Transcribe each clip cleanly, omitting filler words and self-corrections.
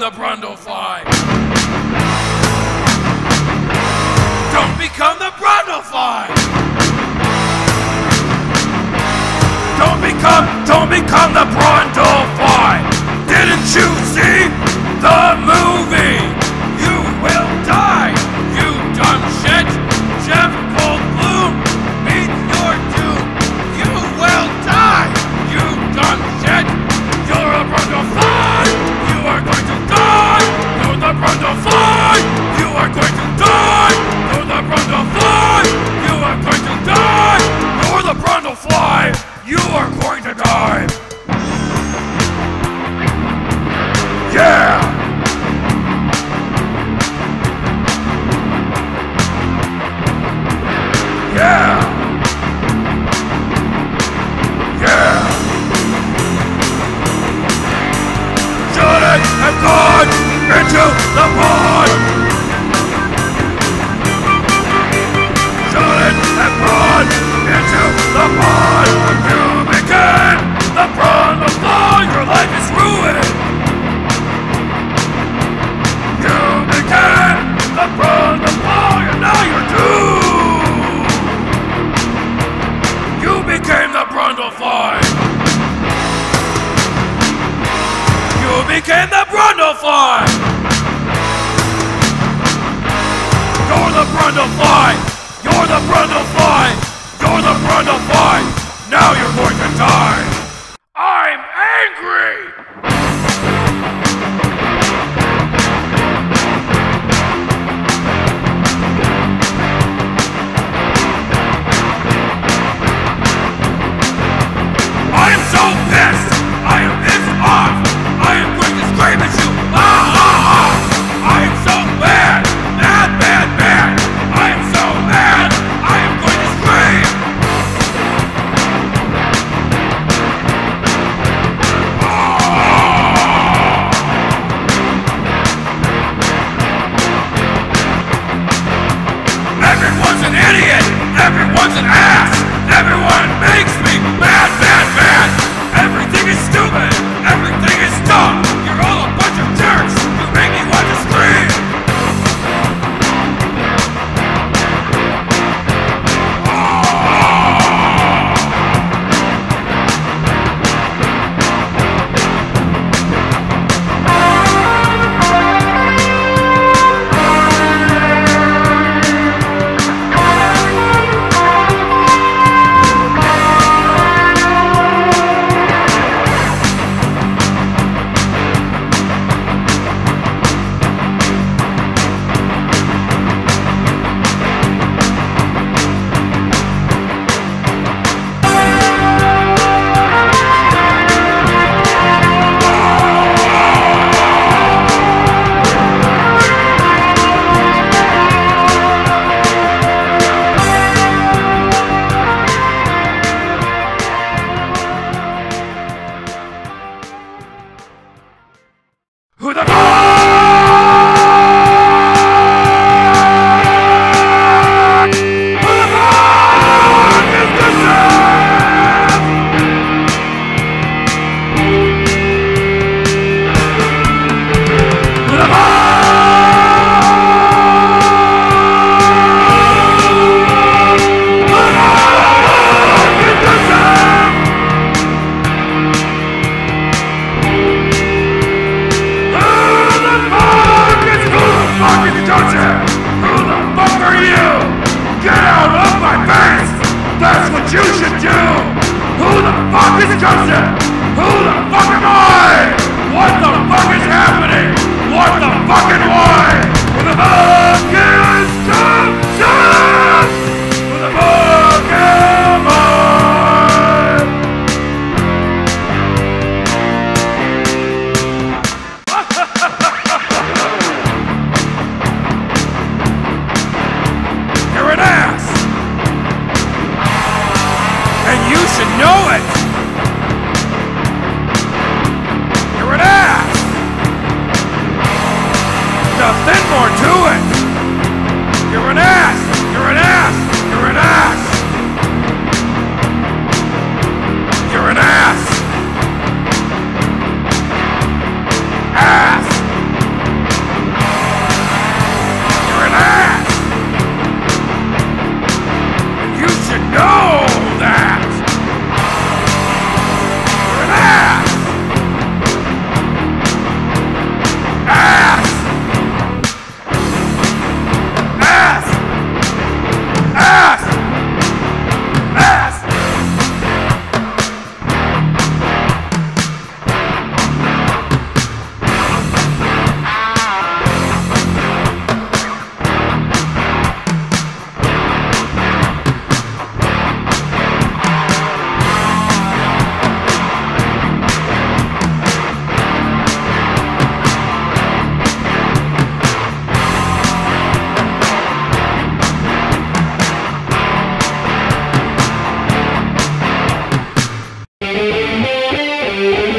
the Brundlefly. Don't become the Brundlefly. Don't become the Brundlefly. Didn't you see the movie? You will die, you dumb shit. Jeff Goldblum, meet your doom. You will die, you dumb shit. You're a Brundlefly. You are going to die. You're the Brundlefly. You are going to die. You're the Brundlefly. You are going to die. You're the Brundlefly. You are going to die. Yeah! Yeah! Yeah! Shouldn't have gone into the pond! Shouldn't have gone into the pond! You became the Brundlefly! Your life is ruined! You became the Brundlefly and now you're doomed! You became the Brundlefly! You became the Brundlefly! You're the Brundlefly! You're the Brundlefly! You're the Brundlefly! Now you're going to die! I'm angry! I am so pissed! I am pissed off! I am going to scream at you! Ah, ah, ah! I am so mad! Mad, mad, mad! I am so mad! I am going to scream!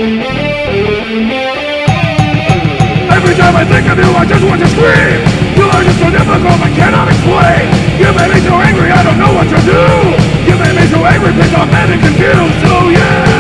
Every time I think of you, I just want to scream. You are just so difficult, I cannot explain. You made me so angry, I don't know what to do. You made me so angry, pissed off, mad and confused. So yeah.